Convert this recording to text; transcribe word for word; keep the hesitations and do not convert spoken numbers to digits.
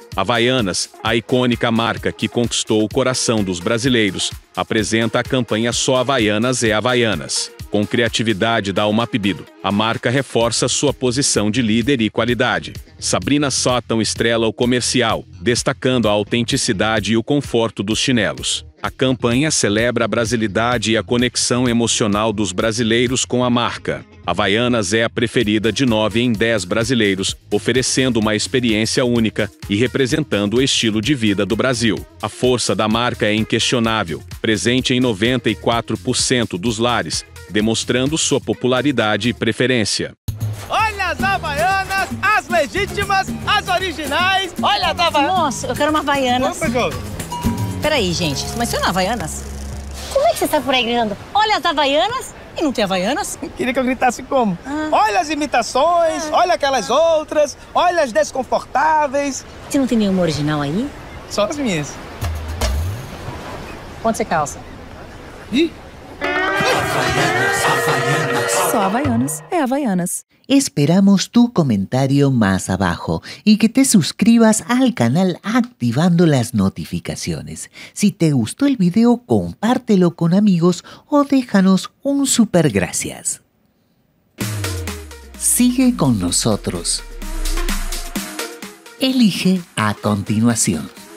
Havaianas, a icônica marca que conquistou o coração dos brasileiros, apresenta a campanha Só Havaianas é Havaianas. Com criatividade da Almapibido, a marca reforça sua posição de líder e qualidade. Sabrina Sutton estrela o comercial, destacando a autenticidade e o conforto dos chinelos. A campanha celebra a brasilidade e a conexão emocional dos brasileiros com a marca. Havaianas é a preferida de nove em dez brasileiros, oferecendo uma experiência única e representando o estilo de vida do Brasil. A força da marca é inquestionável, presente em noventa e quatro por cento dos lares, demonstrando sua popularidade e preferência. Olha as Havaianas, as legítimas, as originais. Olha as Havaianas. Nossa, eu quero uma Havaianas. Vamos, Peraí, gente, mas você não é Havaianas? Como é que você está por aí gritando? Olha as Havaianas e não tem Havaianas? Queria que eu gritasse como? Ah. Olha as imitações, ah. olha aquelas outras, olha as desconfortáveis. Você não tem nenhuma original aí? Só as minhas. Quanto você calça? Ih! Havaianas, Havaianas. Só Havaianas é Havaianas. Esperamos tu comentario más abajo y que te suscribas al canal activando las notificaciones. Si te gustó el video, compártelo con amigos o déjanos un super gracias. Sigue con nosotros. Elige a continuación.